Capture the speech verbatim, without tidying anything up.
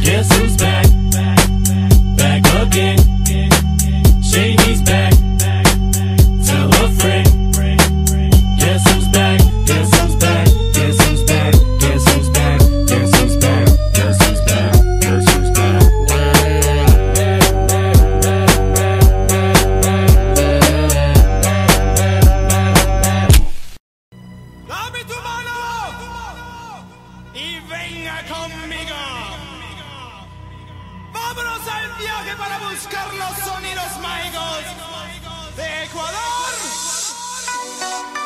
Guess who's back? Back again. Shady's back. Tell a friend. Guess who's back? Guess who's back? Guess who's back? Guess who's back? Guess who's back? Guess who's back? Guess who's back? Dame tu mano y venga conmigo. Vámonos al viaje para buscar los sonidos mágicos de Ecuador.